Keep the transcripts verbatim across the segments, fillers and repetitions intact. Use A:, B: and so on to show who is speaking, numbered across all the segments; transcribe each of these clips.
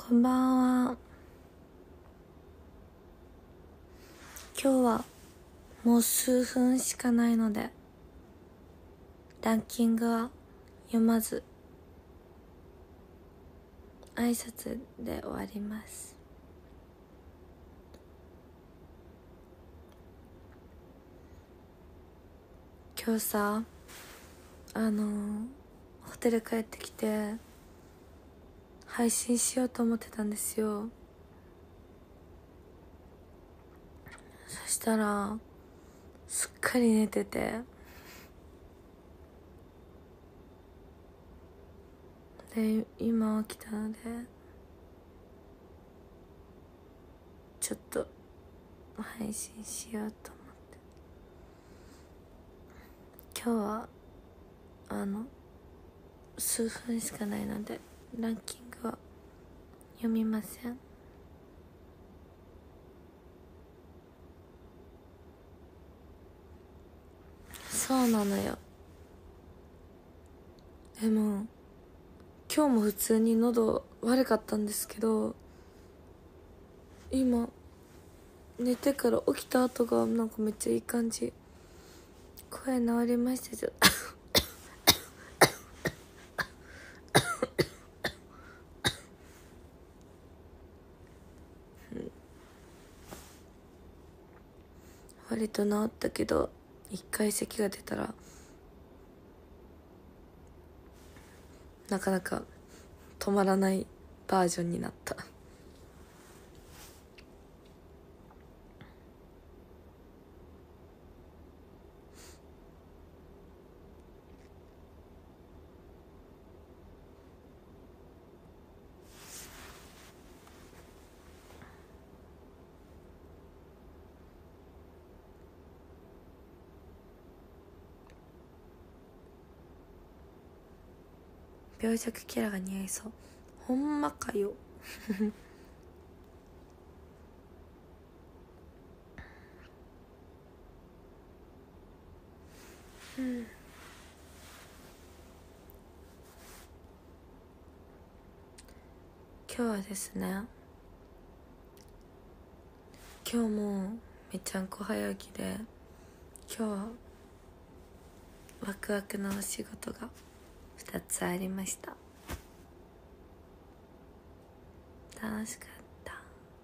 A: こんばんは。今日はもう数分しかないのでランキングは読まず挨拶で終わります。今日さあのホテル帰ってきて配信しようと思ってたんですよ。そしたらすっかり寝てて、で今起きたのでちょっと配信しようと思って。今日はあの数分しかないのでランキングは読みません。そうなのよ。でも今日も普通に喉悪かったんですけど、今寝てから起きた後がなんかめっちゃいい感じ。声治りましたじゃ割と治ったけど一回咳が出たらなかなか止まらないバージョンになった。病弱キャラが似合いそう。ほんまかようん今日はですね、今日もめちゃんこ早起きで今日はワクワクのお仕事がふたつありました。楽しかった。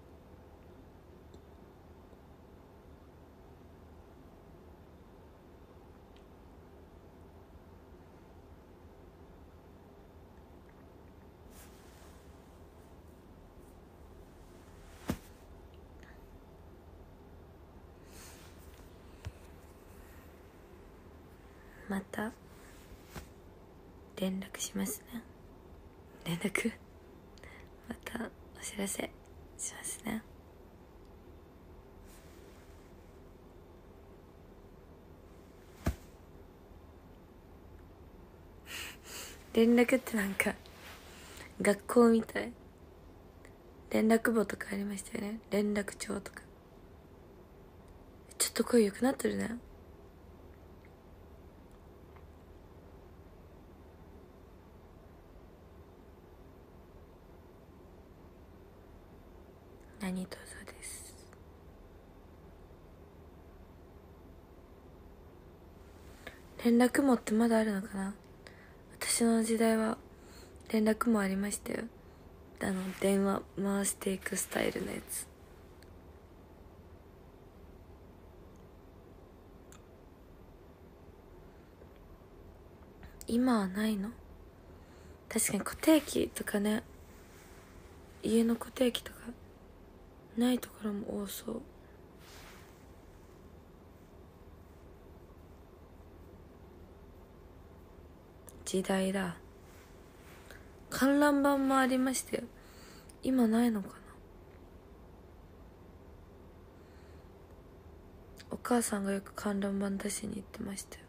A: また連絡しますね。連絡またお知らせしますね。連絡ってなんか学校みたい。連絡簿とかありましたよね。連絡帳とか。ちょっと声良くなってるね。何卒です。連絡網ってまだあるのかな。私の時代は連絡網ありましたよ。あの電話回していくスタイルのやつ。今はないの？確かに固定機とかね、家の固定機とかないところも多そう。時代だ。観覧板もありましたよ。今ないのかな。お母さんがよく観覧板出しに行ってましたよ。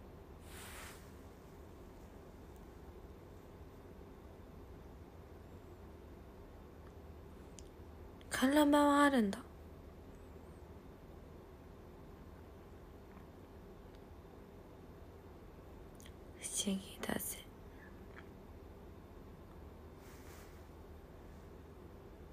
A: 観覧板はあるんだ。不思議だぜ。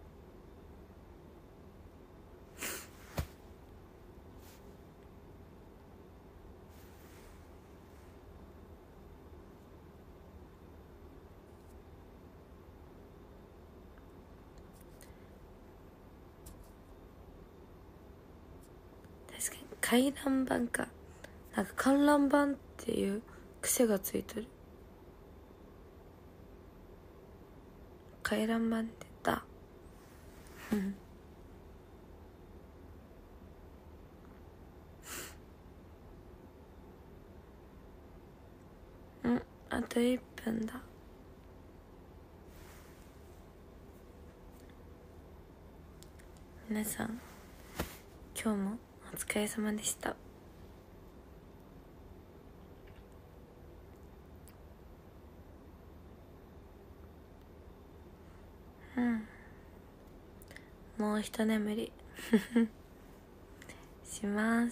A: 回覧板か、なんか観覧板っていう癖がついてる。回覧板って言ったうんあといっぷんだ。皆さん今日もお疲れ様でした。うんもう一眠りします。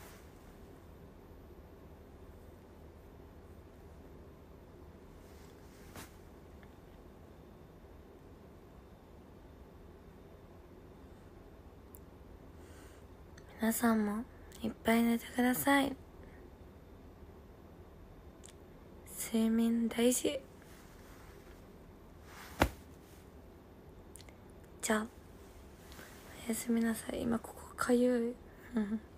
A: 皆さんもいっぱい寝てください。睡眠大事。じゃあおやすみなさい。今ここかゆい